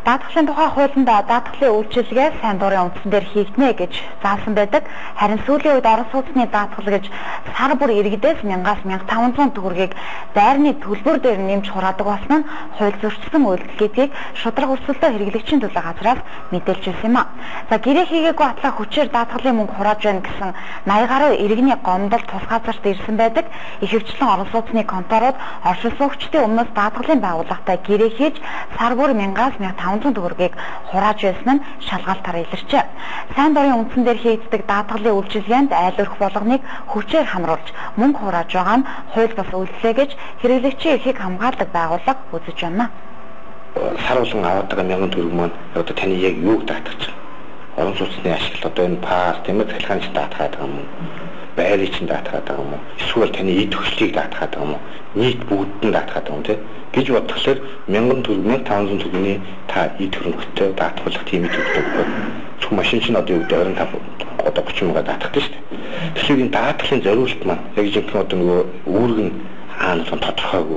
Даатгалын тухай хуулинд даатгалын үйлчилгээ сайн дурын үндсэн дээр хийгднэ гэж заасан байдаг. Харин сүүлийн үед орон сууцны даатгал гэж сар бүр иргэдээс 1000-аас 1500 төгрөгийг байрны төлбөр дээр нэмж хураадаг болсон нь хууль зөрчсөн үйлдэл гэдгийг шударга өрсөлдөө хэрэглэгчийн төлөө газраас мэдээлж ирсэн юм а. За гэрээ хийгээгүй атлаа хүчээр даатгалын мөнгө хурааж байна гэсэн 80 гаруй иргэний гомдол тус газарт ирсэн байдаг. Ихэвчлэн орон сууцны конторууд оршин суугчдын өмнөөс даатгалын байгууллагатай гэрээ хийж сар бүр 1000-аас 1500 төгрөгийг хурааж байсан нь шалгалтаар илэрчээ. Сайн дурын үндсэн дээр хийгддэг даатгалын үйлчилгээнд айл өрх болгоныг хүчээр хамруулж мөнгө хурааж байгаа нь хууль бус үйлдэл гэж хэрэглэгчийн эрхийг хамгаалдаг байгууллага үзэж байна. Сар болгон аваад байгаа 1000 төгрөг маань одоо таны яг юуг даатгаж байгаа? Орон сууцны ашиглал одоо энэ пас тэмдэг цалхааны чинь даатгаад байгаа юм уу? Байрны чинь даатгаад байгаа юм уу? Эсвэл таны эд хөшлийг даатгаад байгаа юм уу? Нийт бүгд нь даатгаад байгаа юм тий? Гэж бодглохлоор 1000 төгрөг 1500 төгрөгийн та эд хөрөнгөтэй даатгуулах тийм эд хөрөнгө. Зөв машин чинь одоо юу гэдэг 25 одоо 30 мянга даатгадаг шүү дээ. Тэгэхээр энэ даатгалын зориулт маань яг жинхэнэ одоо нөгөө үүрэг нь хаана тодорхойгүй.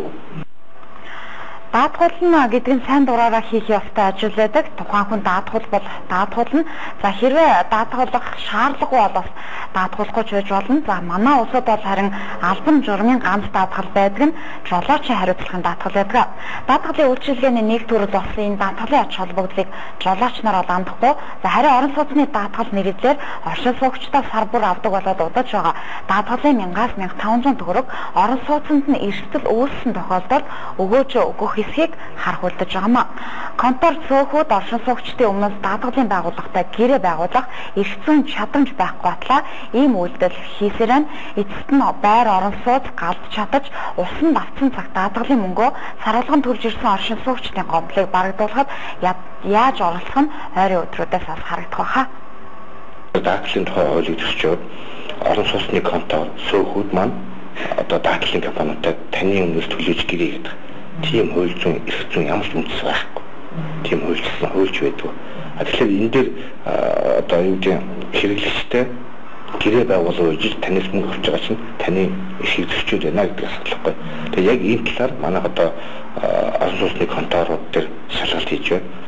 Даатгал гэдэг нь сайн дураараа хийх ёстой ажил байдаг. Тухайн хүн даатгал бол даатгал нь за хэрвээ даатгалах шаардлагагүй болов даатгуулахгүй ч байж болно. За манай улсад бол харин албан журмын ганц даатгал байдаг нь жолоочийн хариуцлагын даатгал байдаг. Даатгалын үйлчилгээний нэг төрөл болсон энэ даатгалын ач холбогдлыг жолооч нар бол амдахгүй. За харин орон сууцны даатгал нэрээр оршин суугчдаа сар бүр авдаг болоод удаж байгаа. Даатгалын 1000-аас 1500 төгрөг орон сууцнд нь эрсдэл үүссэн тохиолдолд өгөөж өгөх хэсгийг харах үлдэж байгаа юм. Контор цөөхүүд оршин суугчдын өмнөөс даатгалын байгууллагатай гэрээ байгуулах эрх зүйн чадамж байхгүй атлаа ийм үйлдэл хийсээр нь эцэст нь байр орон сууц галд чатаж усан давцсан цаг даатгалын мөнгөө сарвалган төрж ирсэн оршин суугчдын гомдлыг барагдуулахад яаж оролцох нь ойрын өдрүүдээс бас харагдах байхаа. Даатгалын тухай хуулийг зөрчөөд орон сууцны контор цөөхүүд маань одоо даатгалын компаниудад таны өмнөөс төлөөж гэрээ гэдэг тийм хууль зүйн эрх зүйн ямар ч үндэс байхгүй. Тийм хуульч байдаг. Тэгэхээр энэ дээр одоо юу гэдэг хэрэглэгчтэй гэрээ байгуулах үеж танаас мөнгө авч байгаа чинь таны эрхийг зөрчөөд байна гэдгийг асуулахгүй. Тэгээ яг энэ талаар манайх одоо орон сууцны конторууд дээр шалгалт хийж байна.